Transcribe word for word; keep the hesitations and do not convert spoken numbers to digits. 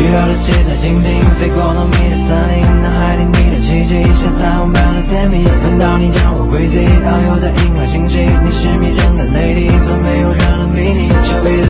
雨后的期待蜻蜓飞过浓密的森林，脑海里你的气息像彩虹般的甜蜜，难道你将我轨迹遨游在银河星系？你是迷人的 lady， 从没有人能比你。